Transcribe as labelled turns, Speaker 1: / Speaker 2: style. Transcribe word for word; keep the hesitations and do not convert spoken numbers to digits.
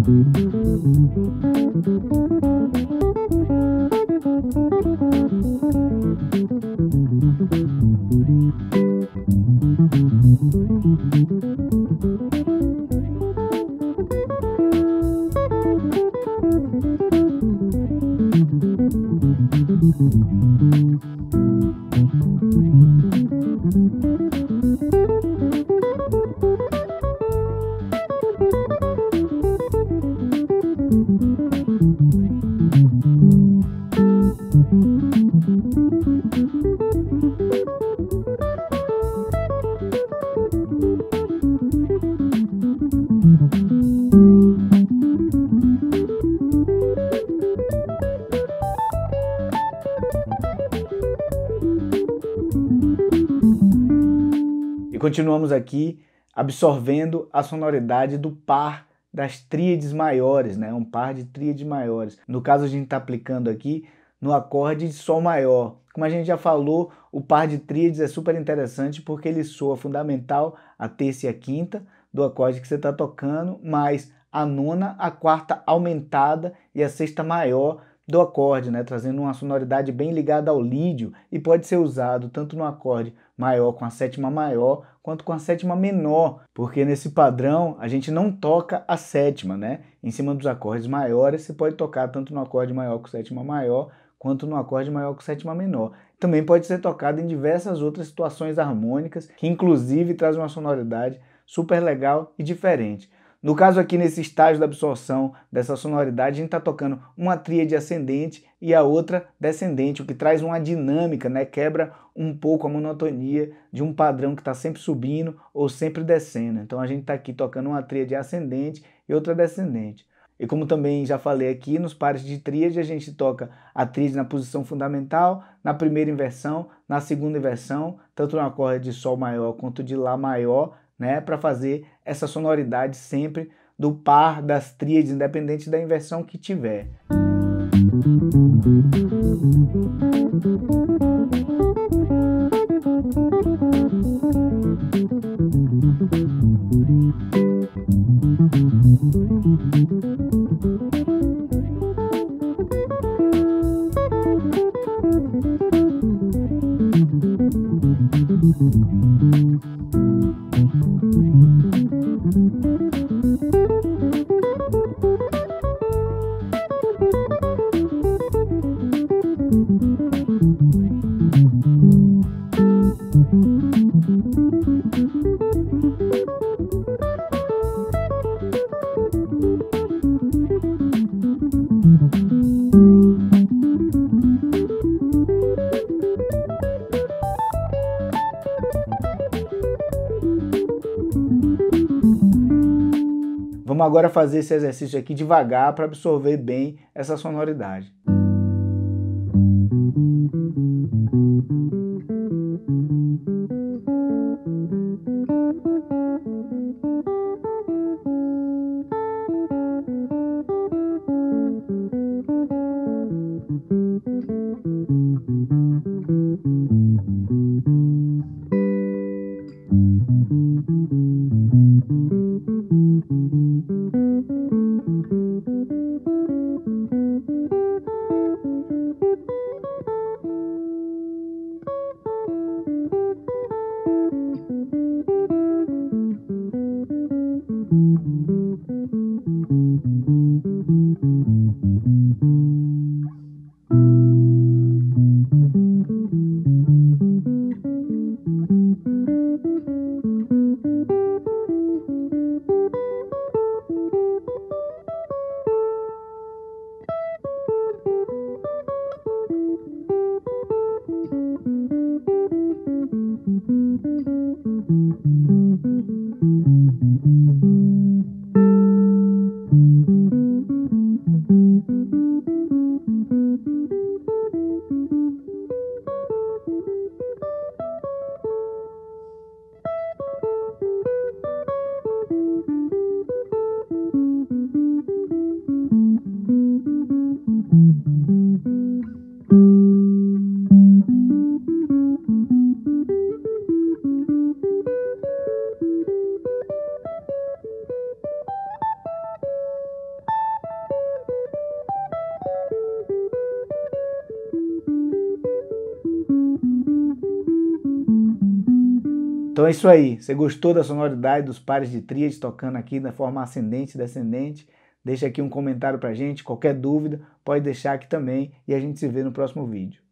Speaker 1: Continuamos aqui absorvendo a sonoridade do par das tríades maiores, né? Um par de tríades maiores. No caso, a gente está aplicando aqui no acorde de Sol maior. Como a gente já falou, o par de tríades é super interessante porque ele soa fundamental, a terça e a quinta do acorde que você está tocando, mais a nona, a quarta aumentada e a sexta maior do acorde, né? Trazendo uma sonoridade bem ligada ao lídio e pode ser usado tanto no acorde maior com a sétima maior quanto com a sétima menor, porque nesse padrão a gente não toca a sétima, né? Em cima dos acordes maiores você pode tocar tanto no acorde maior com sétima maior quanto no acorde maior com sétima menor. Também pode ser tocado em diversas outras situações harmônicas, que inclusive traz uma sonoridade super legal e diferente. No caso aqui, nesse estágio da absorção dessa sonoridade, a gente está tocando uma tríade ascendente e a outra descendente, o que traz uma dinâmica, né? Quebra um pouco a monotonia de um padrão que está sempre subindo ou sempre descendo. Então a gente está aqui tocando uma tríade ascendente e outra descendente. E como também já falei aqui, nos pares de tríade a gente toca a tríade na posição fundamental, na primeira inversão, na segunda inversão, tanto no acorde de Sol maior quanto de Lá maior, né, para fazer essa sonoridade sempre do par das tríades, independente da inversão que tiver. Vamos agora fazer esse exercício aqui devagar para absorver bem essa sonoridade. Então é isso aí. Você gostou da sonoridade dos pares de tríade tocando aqui na forma ascendente e descendente? Deixa aqui um comentário pra gente. Qualquer dúvida, pode deixar aqui também e a gente se vê no próximo vídeo.